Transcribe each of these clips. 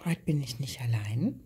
Heute bin ich nicht allein.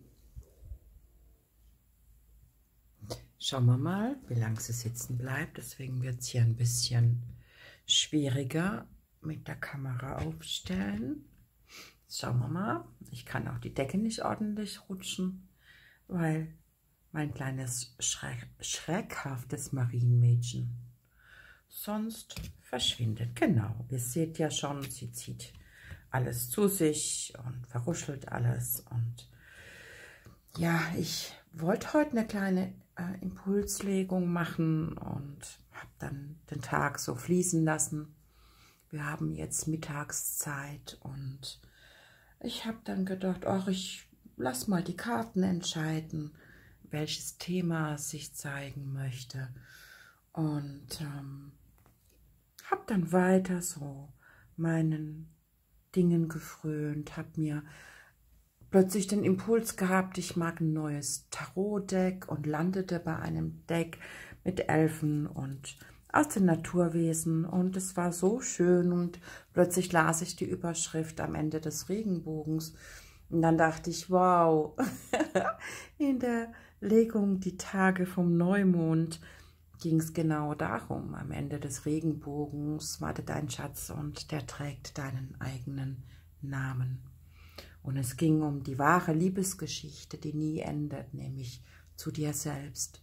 Schauen wir mal, wie lange sie sitzen bleibt. Deswegen wird es hier ein bisschen schwieriger mit der Kamera aufstellen. Schauen wir mal. Ich kann auch die Decke nicht ordentlich rutschen, weil mein kleines schreckhaftes Marienmädchen sonst verschwindet. Genau, ihr seht ja schon, sie zieht alles zu sich und verruschelt alles. Und ja, ich wollte heute eine kleine Impulslegung machen und habe dann den Tag so fließen lassen. Wir haben jetzt Mittagszeit und ich habe dann gedacht, ach, ich lass mal die Karten entscheiden, welches Thema sich zeigen möchte. Und habe dann weiter so meinen Dingen gefrönt, habe mir plötzlich den Impuls gehabt, ich mag ein neues Tarot-Deck und landete bei einem Deck mit Elfen und aus den Naturwesen und es war so schön und plötzlich las ich die Überschrift am Ende des Regenbogens und dann dachte ich, wow, in der Legung die Tage vom Neumond ging es genau darum. Am Ende des Regenbogens wartet ein Schatz und der trägt deinen eigenen Namen. Und es ging um die wahre Liebesgeschichte, die nie endet, nämlich zu dir selbst.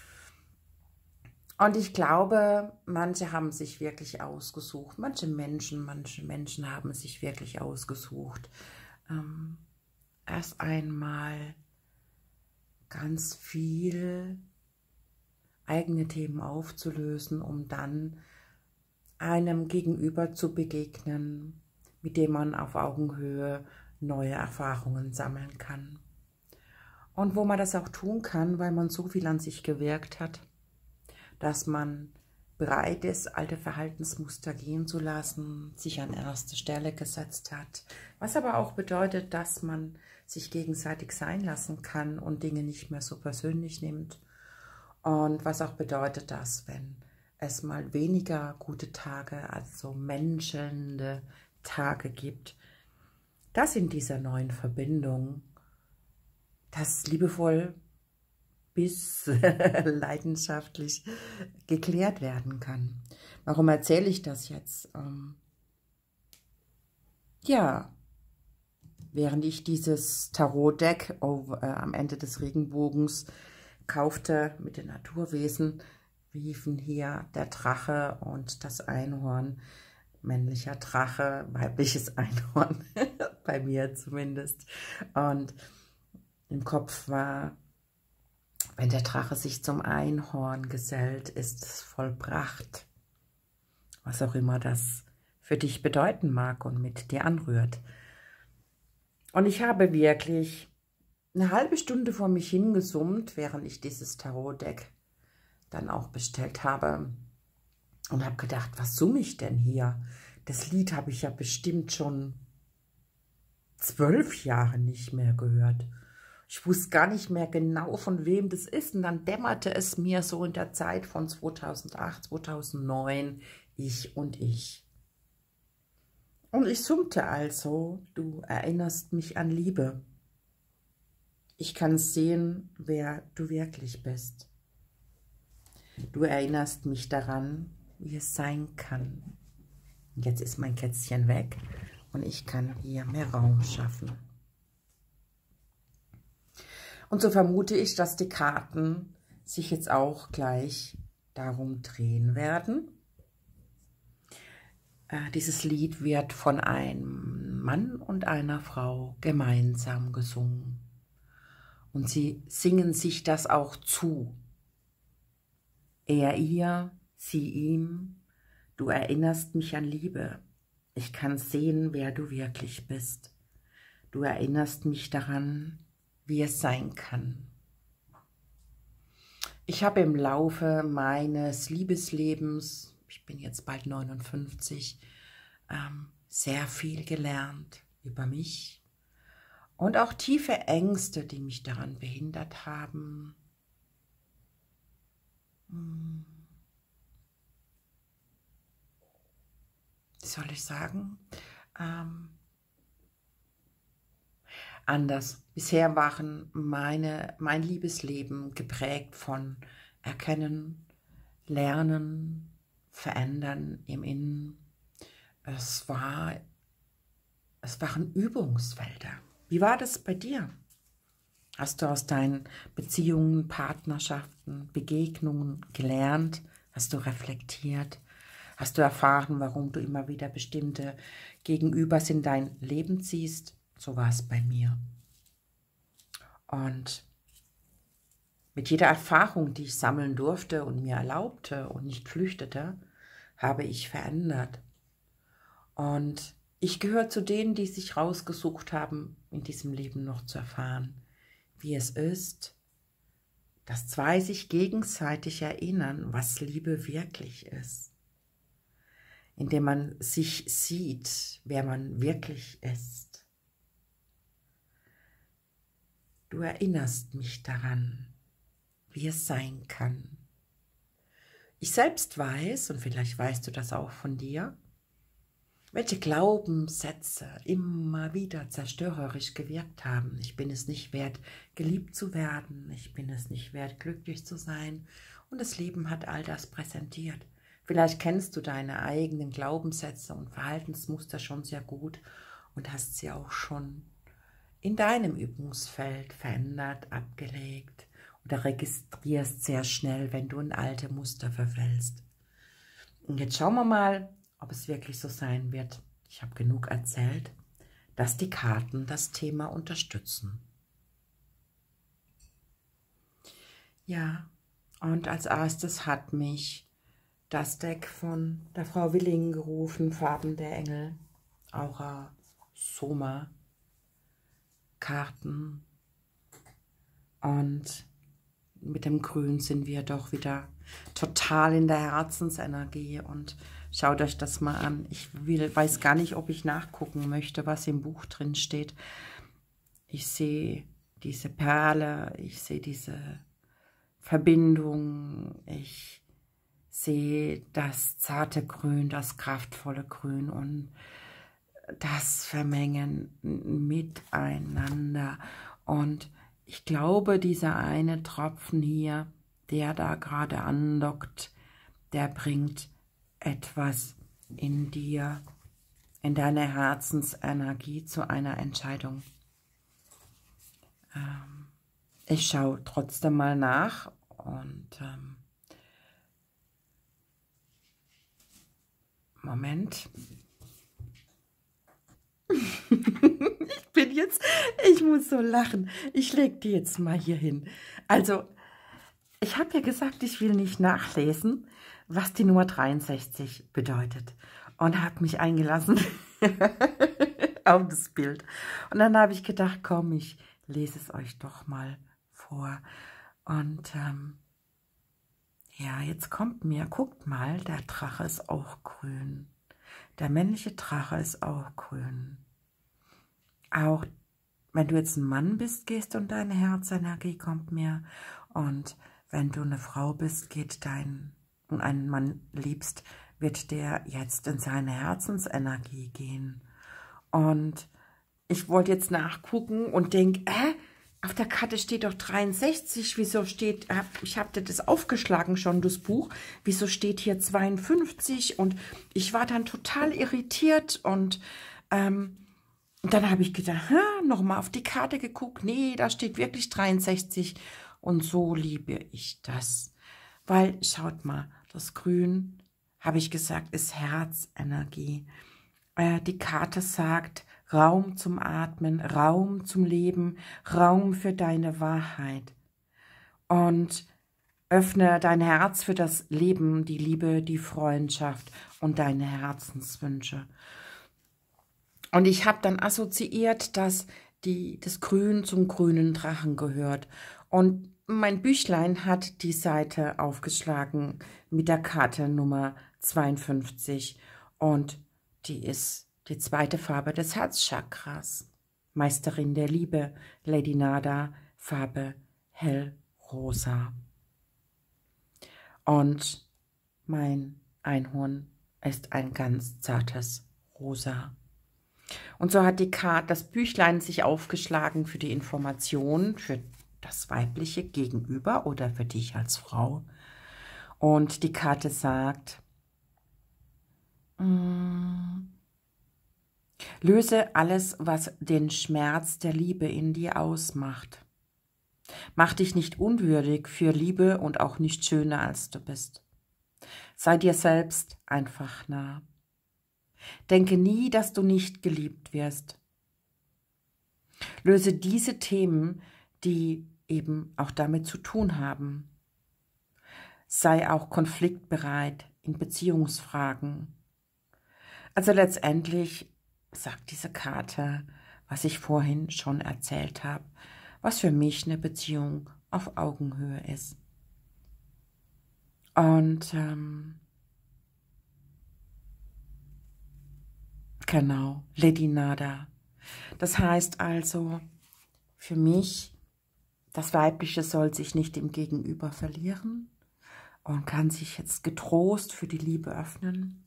Und ich glaube, manche haben sich wirklich ausgesucht, manche Menschen haben sich wirklich ausgesucht, erst einmal ganz viel eigene Themen aufzulösen, um dann einem Gegenüber zu begegnen, mit dem man auf Augenhöhe neue Erfahrungen sammeln kann. Und wo man das auch tun kann, weil man so viel an sich gewirkt hat, dass man bereit ist, alte Verhaltensmuster gehen zu lassen, sich an erste Stelle gesetzt hat. Was aber auch bedeutet, dass man sich gegenseitig sein lassen kann und Dinge nicht mehr so persönlich nimmt. Und was auch bedeutet, dass wenn es mal weniger gute Tage, also menschelnde Tage gibt, dass in dieser neuen Verbindung das liebevoll bis leidenschaftlich geklärt werden kann. Warum erzähle ich das jetzt? Ja, während ich dieses Tarot-Deck am Ende des Regenbogens kaufte mit den Naturwesen, riefen hier der Drache und das Einhorn, männlicher Drache, weibliches Einhorn, bei mir zumindest. Und im Kopf war, wenn der Drache sich zum Einhorn gesellt, ist es vollbracht. Was auch immer das für dich bedeuten mag und mit dir anrührt. Und ich habe wirklich eine halbe Stunde vor mich hingesummt, während ich dieses Tarot-Deck dann auch bestellt habe. Und habe gedacht, was summe ich denn hier? Das Lied habe ich ja bestimmt schon 12 Jahre nicht mehr gehört. Ich wusste gar nicht mehr genau, von wem das ist. Und dann dämmerte es mir so in der Zeit von 2008, 2009, ich und ich. Und ich summte also, du erinnerst mich an Liebe. Ich kann sehen, wer du wirklich bist. Du erinnerst mich daran, wie es sein kann. Jetzt ist mein Kätzchen weg und ich kann hier mehr Raum schaffen. Und so vermute ich, dass die Karten sich jetzt auch gleich darum drehen werden. Dieses Lied wird von einem Mann und einer Frau gemeinsam gesungen. Und sie singen sich das auch zu. Er ihr, sie ihm. Du erinnerst mich an Liebe. Ich kann sehen, wer du wirklich bist. Du erinnerst mich daran, wie es sein kann. Ich habe im Laufe meines Liebeslebens, ich bin jetzt bald 59, sehr viel gelernt über mich und auch tiefe Ängste, die mich daran behindert haben. Wie soll ich sagen? anders. Bisher waren mein Liebesleben geprägt von Erkennen, Lernen, Verändern im Innen. Es waren Übungsfelder. Wie war das bei dir? Hast du aus deinen Beziehungen, Partnerschaften, Begegnungen gelernt? Hast du reflektiert? Hast du erfahren, warum du immer wieder bestimmte Gegenübers in dein Leben ziehst? So war es bei mir. Und mit jeder Erfahrung, die ich sammeln durfte und mir erlaubte und nicht flüchtete, habe ich verändert. Und ich gehöre zu denen, die sich rausgesucht haben, in diesem Leben noch zu erfahren, wie es ist, dass zwei sich gegenseitig erinnern, was Liebe wirklich ist. Indem man sich sieht, wer man wirklich ist. Du erinnerst mich daran, wie es sein kann. Ich selbst weiß, und vielleicht weißt du das auch von dir, welche Glaubenssätze immer wieder zerstörerisch gewirkt haben. Ich bin es nicht wert, geliebt zu werden. Ich bin es nicht wert, glücklich zu sein. Und das Leben hat all das präsentiert. Vielleicht kennst du deine eigenen Glaubenssätze und Verhaltensmuster schon sehr gut und hast sie auch schon in deinem Übungsfeld verändert, abgelegt oder registrierst sehr schnell, wenn du in alte Muster verfällst. Und jetzt schauen wir mal, ob es wirklich so sein wird. Ich habe genug erzählt, dass die Karten das Thema unterstützen. Ja, und als erstes hat mich das Deck von der Frau Willing gerufen, Farben der Engel, Aura, Soma, Karten. Und mit dem Grün sind wir doch wieder total in der Herzensenergie und schaut euch das mal an. Ich weiß gar nicht, ob ich nachgucken möchte, was im Buch drin steht. Ich sehe diese Perle, ich sehe diese Verbindung, ich sehe das zarte Grün, das kraftvolle Grün und das Vermengen miteinander. Und ich glaube, dieser eine Tropfen hier, der da gerade andockt, der bringt etwas in dir, in deine Herzensenergie zu einer Entscheidung. Ich schaue trotzdem mal nach und Moment. Ich muss so lachen. Ich lege die jetzt mal hier hin. Also, ich habe ja gesagt, ich will nicht nachlesen, was die Nummer 63 bedeutet. Und habe mich eingelassen auf das Bild. Und dann habe ich gedacht, komm, ich lese es euch doch mal vor. Und ja, jetzt kommt mir, guckt mal, der Drache ist auch grün. Der männliche Drache ist auch grün. Auch wenn du jetzt ein Mann bist, gehst du in deine Herzenergie, kommt mir. Und wenn du eine Frau bist, und einen Mann liebst, wird der jetzt in seine Herzensenergie gehen. Und ich wollte jetzt nachgucken und denke, auf der Karte steht doch 63, wieso steht, ich habe dir das aufgeschlagen schon, das Buch, wieso steht hier 52? Und ich war dann total irritiert und dann habe ich gedacht, nochmal auf die Karte geguckt, nee, da steht wirklich 63 und so liebe ich das. Weil, schaut mal, das Grün, habe ich gesagt, ist Herzenergie. Die Karte sagt, Raum zum Atmen, Raum zum Leben, Raum für deine Wahrheit. Und öffne dein Herz für das Leben, die Liebe, die Freundschaft und deine Herzenswünsche. Und ich habe dann assoziiert, dass das Grün zum grünen Drachen gehört. Und mein Büchlein hat die Seite aufgeschlagen mit der Karte Nummer 52. Und die ist die zweite Farbe des Herzchakras. Meisterin der Liebe, Lady Nada, Farbe hellrosa. Und mein Einhorn ist ein ganz zartes Rosa. Und so hat das Büchlein sich aufgeschlagen für die Information, für das weibliche Gegenüber oder für dich als Frau. Und die Karte sagt, löse alles, was den Schmerz der Liebe in dir ausmacht. Mach dich nicht unwürdig für Liebe und auch nicht schöner, als du bist. Sei dir selbst einfach nah. Denke nie, dass du nicht geliebt wirst. Löse diese Themen, die eben auch damit zu tun haben. Sei auch konfliktbereit in Beziehungsfragen. Also letztendlich sagt diese Karte, was ich vorhin schon erzählt habe, was für mich eine Beziehung auf Augenhöhe ist. Und genau, Lady Nada. Das heißt also, für mich, das Weibliche soll sich nicht im Gegenüber verlieren und kann sich jetzt getrost für die Liebe öffnen.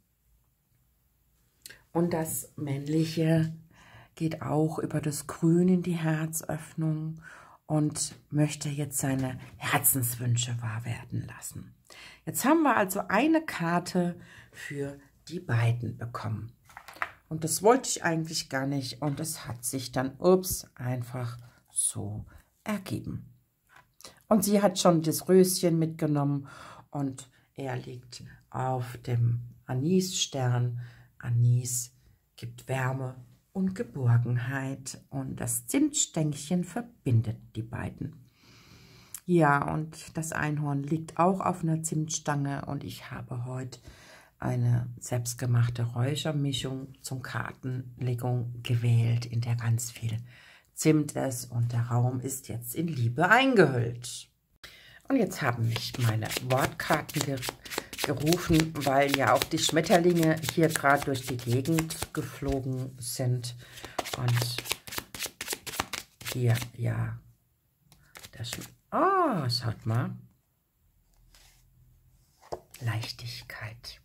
Und das Männliche geht auch über das Grün in die Herzöffnung und möchte jetzt seine Herzenswünsche wahr werden lassen. Jetzt haben wir also eine Karte für die beiden bekommen. Und das wollte ich eigentlich gar nicht. Und es hat sich dann, einfach so ergeben. Und sie hat schon das Röschen mitgenommen und er liegt auf dem Anisstern. Anis gibt Wärme und Geborgenheit und das Zimtstängchen verbindet die beiden. Ja, und das Einhorn liegt auch auf einer Zimtstange und ich habe heute eine selbstgemachte Räuchermischung zum Kartenlegung gewählt, in der ganz viel Zimt ist und der Raum ist jetzt in Liebe eingehüllt. Und jetzt haben mich meine Wortkarten gerufen, weil ja auch die Schmetterlinge hier gerade durch die Gegend geflogen sind. Und hier, ja, schaut mal. Leichtigkeit.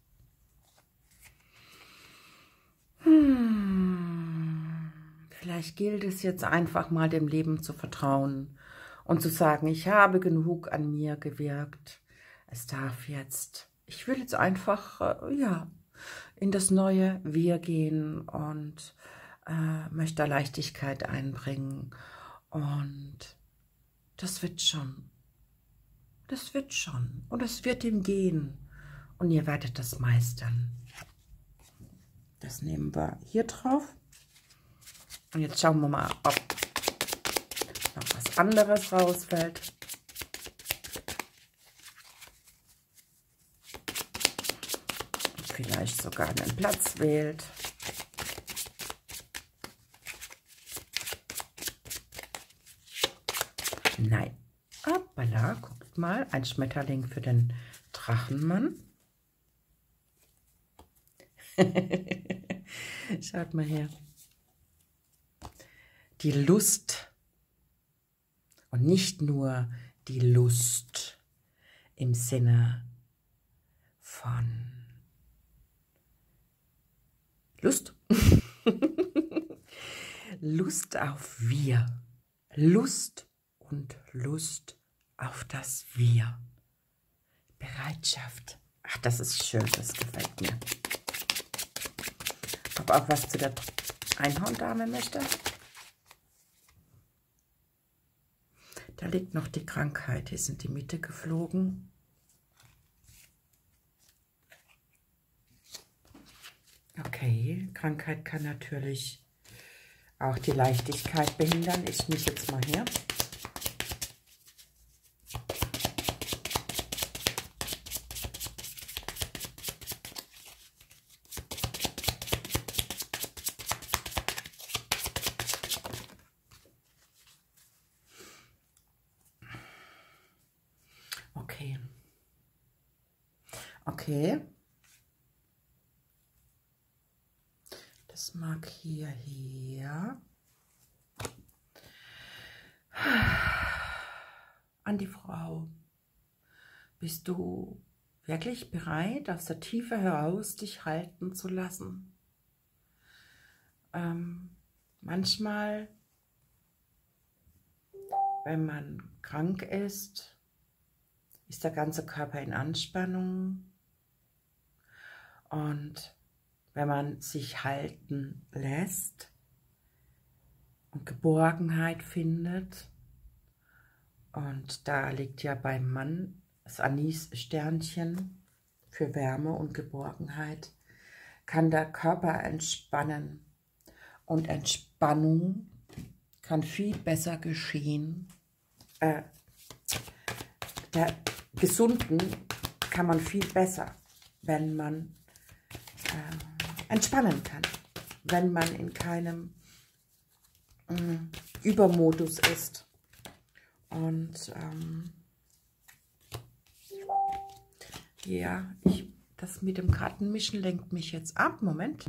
Vielleicht gilt es jetzt einfach mal dem Leben zu vertrauen und zu sagen, ich habe genug an mir gewirkt. Es darf jetzt, ich will jetzt einfach, ja, in das neue Wir gehen und möchte da Leichtigkeit einbringen. Und das wird schon. Das wird schon. Und es wird ihm gehen. Und ihr werdet das meistern. Das nehmen wir hier drauf. Und jetzt schauen wir mal, ob noch was anderes rausfällt. Vielleicht sogar einen Platz wählt. Nein. Hoppala, guckt mal, ein Schmetterling für den Drachenmann. Schaut mal her. Die Lust und nicht nur die Lust im Sinne von Lust. Lust auf Wir. Lust und Lust auf das Wir. Bereitschaft. Ach, das ist schön, das gefällt mir. Ob auch was zu der Einhorndame möchte. Da liegt noch die Krankheit, die ist in die Mitte geflogen. Okay, Krankheit kann natürlich auch die Leichtigkeit behindern. Ich mische jetzt mal her. Okay. Okay. Das mag hier. An die Frau. Bist du wirklich bereit, aus der Tiefe heraus dich halten zu lassen? Manchmal, wenn man krank ist der ganze Körper in Anspannung. Und wenn man sich halten lässt und Geborgenheit findet, und da liegt ja beim Mann das Anis-Sternchen für Wärme und Geborgenheit, kann der Körper entspannen. Und Entspannung kann viel besser geschehen. Der Gesunden kann man viel besser, wenn man entspannen kann, wenn man in keinem Übermodus ist. Und ja, das mit dem Kartenmischen lenkt mich jetzt ab. Moment.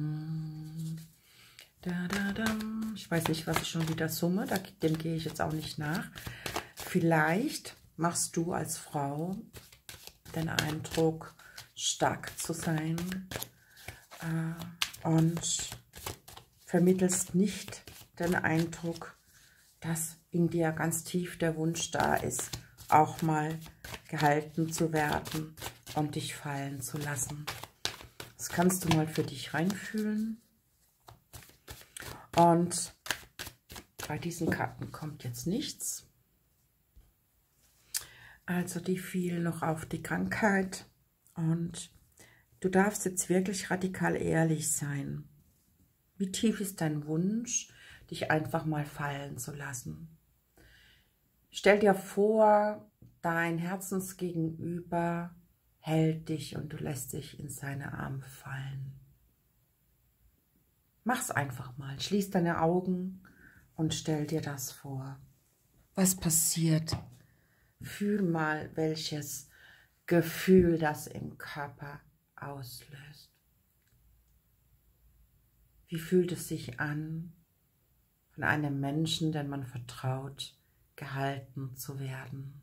Ich weiß nicht, was ich schon wieder summe, dem gehe ich jetzt auch nicht nach. Vielleicht machst du als Frau den Eindruck, stark zu sein und vermittelst nicht den Eindruck, dass in dir ganz tief der Wunsch da ist, auch mal gehalten zu werden und dich fallen zu lassen. Das kannst du mal für dich reinfühlen. Und bei diesen Karten kommt jetzt nichts. Also die fiel noch auf die Krankheit. Und du darfst jetzt wirklich radikal ehrlich sein. Wie tief ist dein Wunsch, dich einfach mal fallen zu lassen? Stell dir vor, dein Herzensgegenüber hält dich und du lässt dich in seine Arme fallen. Mach's einfach mal. Schließ deine Augen und stell dir das vor. Was passiert? Fühl mal, welches Gefühl das im Körper auslöst. Wie fühlt es sich an, von einem Menschen, den man vertraut, gehalten zu werden?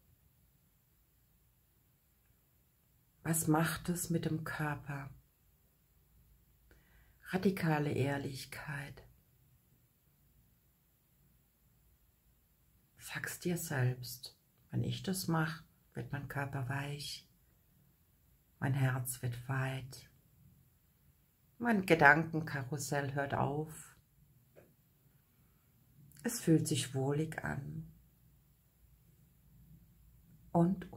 Was macht es mit dem Körper? Radikale Ehrlichkeit. Sag's dir selbst. Wenn ich das mache, wird mein Körper weich, mein Herz wird weit, mein Gedankenkarussell hört auf. Es fühlt sich wohlig an. Und.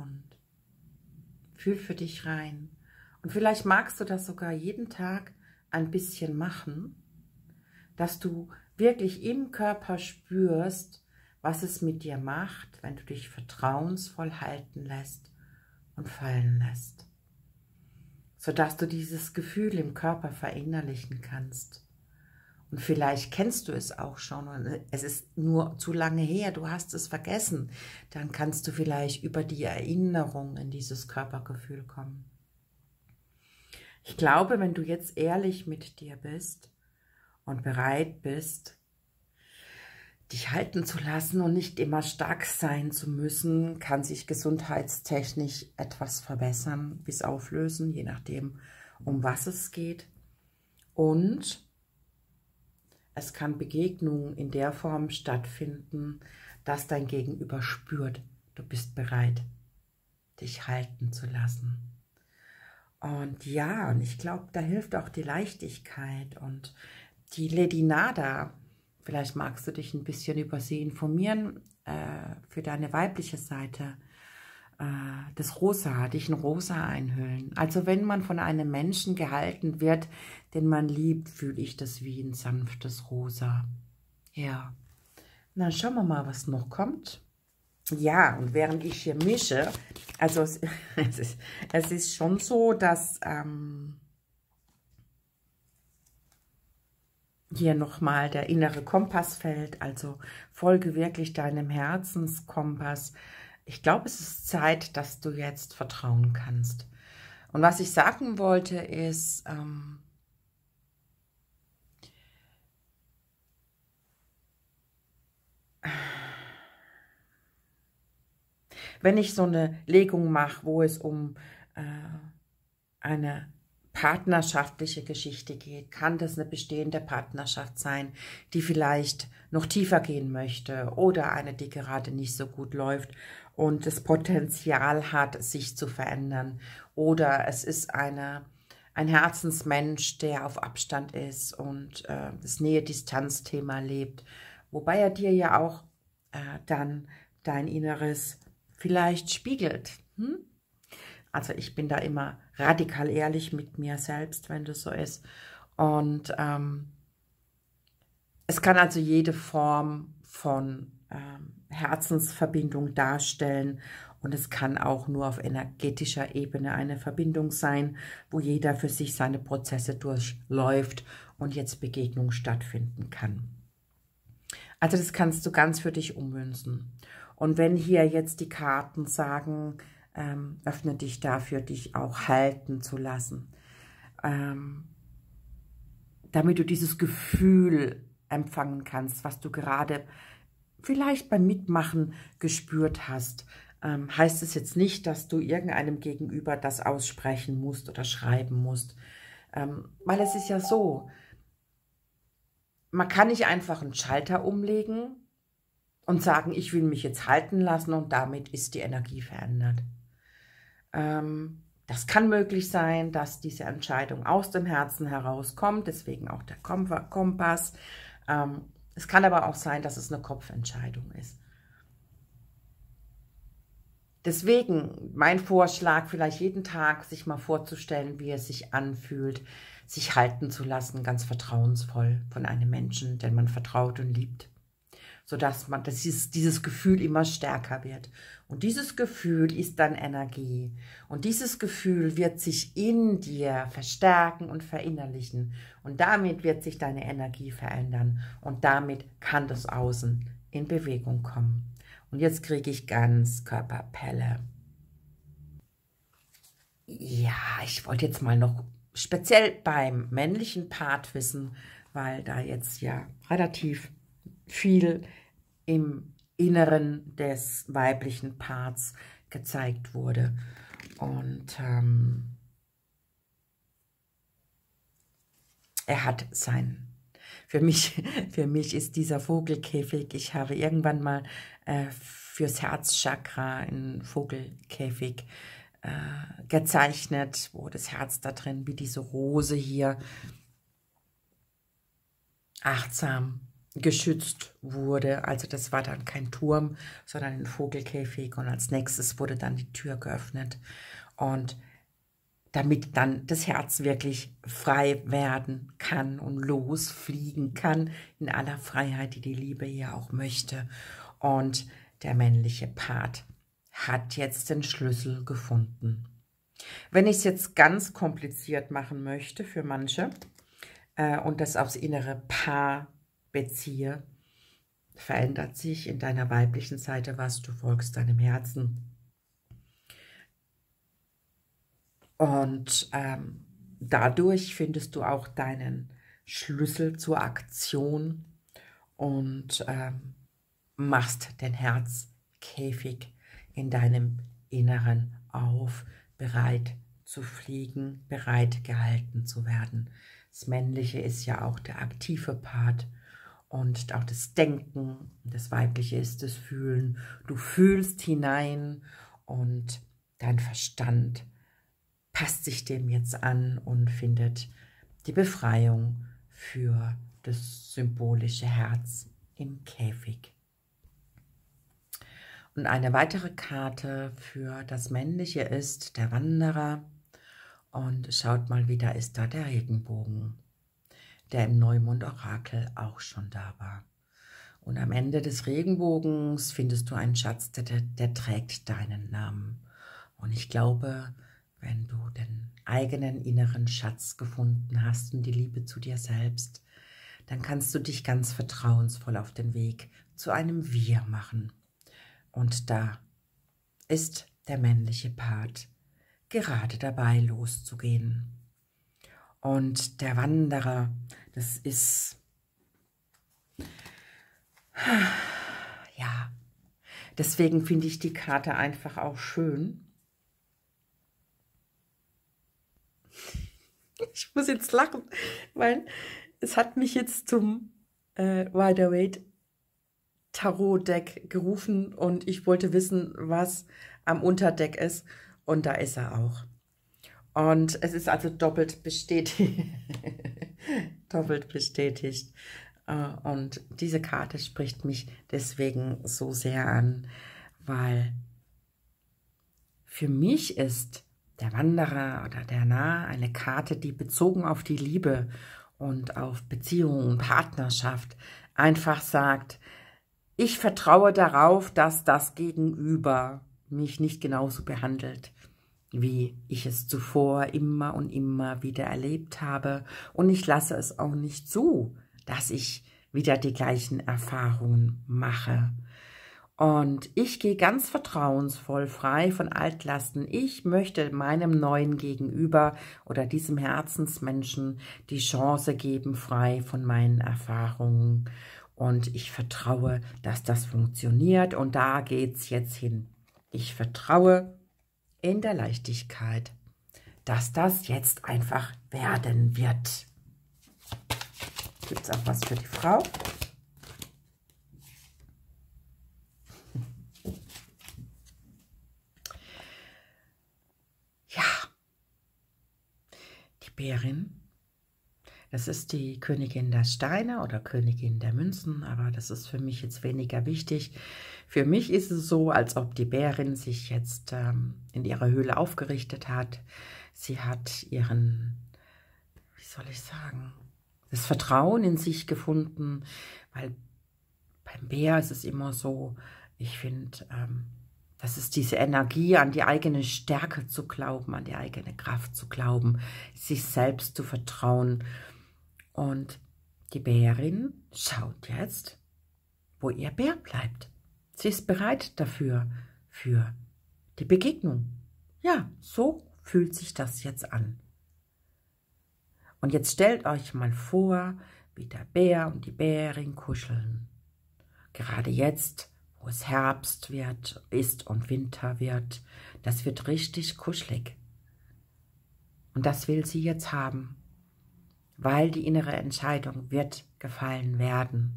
Fühl für dich rein. Und vielleicht magst du das sogar jeden Tag ein bisschen machen, dass du wirklich im Körper spürst, was es mit dir macht, wenn du dich vertrauensvoll halten lässt und fallen lässt, sodass du dieses Gefühl im Körper verinnerlichen kannst. Und vielleicht kennst du es auch schon und es ist nur zu lange her, du hast es vergessen, dann kannst du vielleicht über die Erinnerung in dieses Körpergefühl kommen. Ich glaube, wenn du jetzt ehrlich mit dir bist und bereit bist, dich halten zu lassen und nicht immer stark sein zu müssen, kann sich gesundheitstechnisch etwas verbessern, bis auflösen, je nachdem, um was es geht. Und es kann Begegnung in der Form stattfinden, dass dein Gegenüber spürt, du bist bereit, dich halten zu lassen. Und ja, und ich glaube, da hilft auch die Leichtigkeit und die Lady Nada. Vielleicht magst du dich ein bisschen über sie informieren, für deine weibliche Seite. Das Rosa, dich in Rosa einhüllen. Also wenn man von einem Menschen gehalten wird, den man liebt, fühle ich das wie ein sanftes Rosa. Ja, na schauen wir mal, was noch kommt. Ja, und während ich hier mische, also es ist schon so, dass hier nochmal der innere Kompass fällt, also folge wirklich deinem Herzenskompass. Ich glaube, es ist Zeit, dass du jetzt vertrauen kannst. Und was ich sagen wollte ist, wenn ich so eine Legung mache, wo es um eine partnerschaftliche Geschichte geht, kann das eine bestehende Partnerschaft sein, die vielleicht noch tiefer gehen möchte oder eine, die gerade nicht so gut läuft und das Potenzial hat, sich zu verändern. Oder es ist ein Herzensmensch, der auf Abstand ist und das Nähe-Distanz-Thema lebt, wobei er dir ja auch dann dein Inneres vielleicht spiegelt. Also ich bin da immer radikal ehrlich mit mir selbst, wenn das so ist. Und es kann also jede Form von Herzensverbindung darstellen. Und es kann auch nur auf energetischer Ebene eine Verbindung sein, wo jeder für sich seine Prozesse durchläuft und jetzt Begegnung stattfinden kann. Also das kannst du ganz für dich ummünzen. Und wenn hier jetzt die Karten sagen, öffne dich dafür, dich auch halten zu lassen, damit du dieses Gefühl empfangen kannst, was du gerade vielleicht beim Mitmachen gespürt hast, heißt es jetzt nicht, dass du irgendeinem Gegenüber das aussprechen musst oder schreiben musst, weil es ist ja so, man kann nicht einfach einen Schalter umlegen und sagen, ich will mich jetzt halten lassen und damit ist die Energie verändert. Das kann möglich sein, dass diese Entscheidung aus dem Herzen herauskommt, deswegen auch der Kompass. Es kann aber auch sein, dass es eine Kopfentscheidung ist. Deswegen mein Vorschlag, vielleicht jeden Tag sich mal vorzustellen, wie es sich anfühlt, sich halten zu lassen, ganz vertrauensvoll von einem Menschen, den man vertraut und liebt, sodass dieses Gefühl immer stärker wird. Und dieses Gefühl ist dann Energie. Und dieses Gefühl wird sich in dir verstärken und verinnerlichen. Und damit wird sich deine Energie verändern. Und damit kann das Außen in Bewegung kommen. Und jetzt kriege ich ganz Körperpelle. Ja, ich wollte jetzt mal noch speziell beim männlichen Part wissen, weil da jetzt ja relativ viel im Inneren des weiblichen Parts gezeigt wurde. Und er hat für mich ist dieser Vogelkäfig, ich habe irgendwann mal fürs Herzchakra einen Vogelkäfig gezeichnet, wo das Herz da drin, wie diese Rose hier, achtsam geschützt wurde. Also das war dann kein Turm, sondern ein Vogelkäfig. Und als nächstes wurde dann die Tür geöffnet. Und damit dann das Herz wirklich frei werden kann und losfliegen kann in aller Freiheit, die die Liebe ja auch möchte. Und der männliche Part hat jetzt den Schlüssel gefunden. Wenn ich es jetzt ganz kompliziert machen möchte für manche und das aufs innere Paar beziehe, verändert sich in deiner weiblichen Seite was, du folgst deinem Herzen. Und dadurch findest du auch deinen Schlüssel zur Aktion und machst den Herzkäfig in deinem Inneren auf, bereit zu fliegen, bereit gehalten zu werden. Das Männliche ist ja auch der aktive Part und auch das Denken. Das Weibliche ist das Fühlen. Du fühlst hinein und dein Verstand passt sich dem jetzt an und findet die Befreiung für das symbolische Herz im Käfig. Und eine weitere Karte für das Männliche ist der Wanderer. Und schaut mal, wieder ist da der Regenbogen, der im Neumond-Orakel auch schon da war. Und am Ende des Regenbogens findest du einen Schatz, der trägt deinen Namen. Und ich glaube, wenn du den eigenen inneren Schatz gefunden hast und die Liebe zu dir selbst, dann kannst du dich ganz vertrauensvoll auf den Weg zu einem Wir machen. Und da ist der männliche Part gerade dabei loszugehen. Und der Wanderer, das ist, ja, deswegen finde ich die Karte einfach auch schön. Ich muss jetzt lachen, weil es hat mich jetzt zum Rider-Waite Tarot-Deck gerufen und ich wollte wissen, was am Unterdeck ist. Und da ist er auch. Und es ist also doppelt bestätigt. Doppelt bestätigt. Und diese Karte spricht mich deswegen so sehr an, weil für mich ist der Wanderer oder der Narr eine Karte, die bezogen auf die Liebe und auf Beziehungen und Partnerschaft einfach sagt, ich vertraue darauf, dass das Gegenüber mich nicht genauso behandelt, wie ich es zuvor immer und immer wieder erlebt habe. Und ich lasse es auch nicht zu, dass ich wieder die gleichen Erfahrungen mache. Und ich gehe ganz vertrauensvoll frei von Altlasten. Ich möchte meinem neuen Gegenüber oder diesem Herzensmenschen die Chance geben, frei von meinen Erfahrungen. Und ich vertraue, dass das funktioniert. Und da geht's jetzt hin. Ich vertraue in der Leichtigkeit, dass das jetzt einfach werden wird. Gibt es auch was für die Frau? Ja, die Bärin. Das ist die Königin der Steine oder Königin der Münzen, aber das ist für mich jetzt weniger wichtig. Für mich ist es so, als ob die Bärin sich jetzt in ihrer Höhle aufgerichtet hat. Sie hat ihren, wie soll ich sagen, das Vertrauen in sich gefunden, weil beim Bär ist es immer so, ich finde, das ist diese Energie, an die eigene Stärke zu glauben, an die eigene Kraft zu glauben, sich selbst zu vertrauen. Und die Bärin schaut jetzt, wo ihr Bär bleibt. Sie ist bereit dafür, für die Begegnung. Ja, so fühlt sich das jetzt an. Und jetzt stellt euch mal vor, wie der Bär und die Bärin kuscheln. Gerade jetzt, wo es Herbst ist und Winter wird, das wird richtig kuschelig. Und das will sie jetzt haben, weil die innere Entscheidung wird gefallen werden.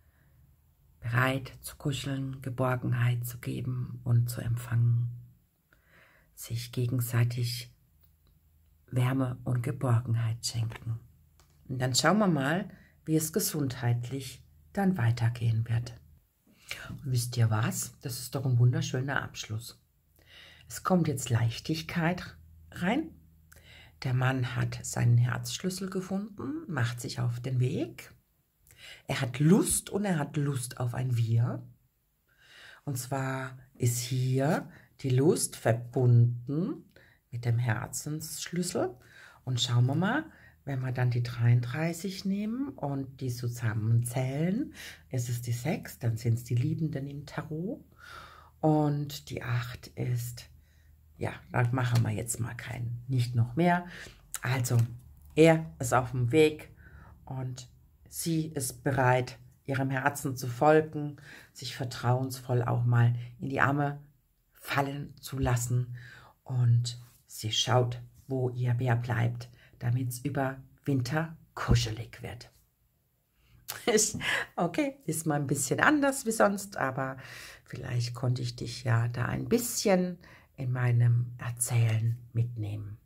Bereit zu kuscheln, Geborgenheit zu geben und zu empfangen. Sich gegenseitig Wärme und Geborgenheit schenken. Und dann schauen wir mal, wie es gesundheitlich dann weitergehen wird. Und wisst ihr was? Das ist doch ein wunderschöner Abschluss. Es kommt jetzt Leichtigkeit rein. Der Mann hat seinen Herzschlüssel gefunden, macht sich auf den Weg. Er hat Lust und er hat Lust auf ein Wir. Und zwar ist hier die Lust verbunden mit dem Herzensschlüssel. Und schauen wir mal, wenn wir dann die 33 nehmen und die zusammenzählen, ist es die 6, dann sind es die Liebenden im Tarot. Und die 8 ist, ja, dann machen wir jetzt mal nicht noch mehr. Also, er ist auf dem Weg und sie ist bereit, ihrem Herzen zu folgen, sich vertrauensvoll auch mal in die Arme fallen zu lassen. Und sie schaut, wo ihr Bär bleibt, damit es über Winter kuschelig wird. Okay, ist mal ein bisschen anders wie sonst, aber vielleicht konnte ich dich ja da ein bisschen in meinem Erzählen mitnehmen.